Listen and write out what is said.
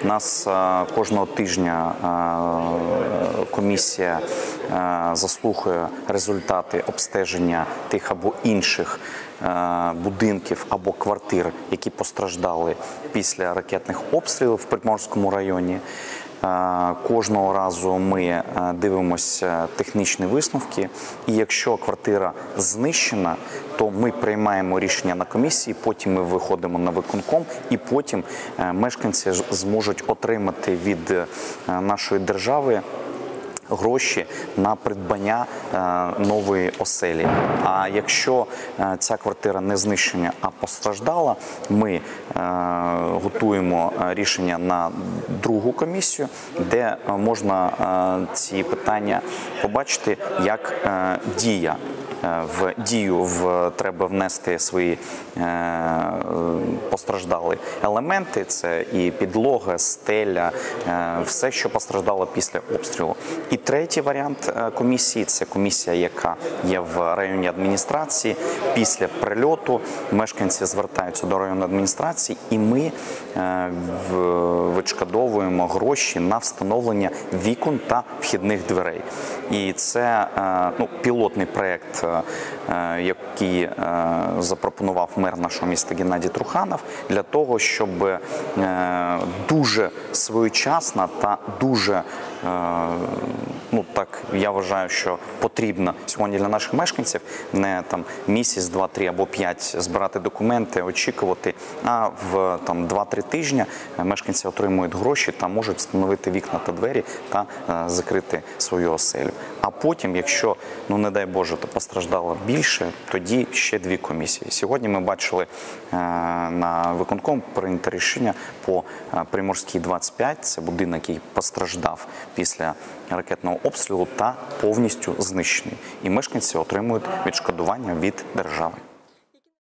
У нас кожного тижня комісія заслухає результати обстеження тих або інших будинків або квартир, які постраждали після ракетних обстрілів в Приморському районі. Кожного разу ми дивимося технічні висновки, і якщо квартира знищена, то ми приймаємо рішення на комісії, потім ми виходимо на виконком, і потім мешканці зможуть отримати від нашої держави гроші на придбання нової оселі. А якщо ця квартира не знищена, а постраждала, ми готуємо рішення на другу комісію, де можна ці питання побачити як дія. В дію треба внести свої постраждалі елементи, це і підлога, стеля, все, що постраждало після обстрілу. І третій варіант комісії – це комісія, яка є в районній адміністрації. Після прильоту мешканці звертаються до районної адміністрації, і ми відшкодовуємо гроші на встановлення вікон та вхідних дверей. І це пілотний проєкт, який запропонував мер нашого міста Геннадій Труханов, для того, щоб дуже своєчасно та дуже, я вважаю, що потрібно сьогодні для наших мешканців не місяць, 2, 3 або 5 збирати документи, очікувати, а в 2-3 тижні мешканці отримують гроші та можуть встановити вікна та двері та закрити свою оселю. А потім, якщо, не дай Боже, то постраждало більше, тоді ще 2 комісії. Сьогодні ми бачили на виконком прийнято рішення по Приморській 25, це будинок, який постраждав після ракетного обстрілу та повністю знищений. І мешканці отримують відшкодування від держави.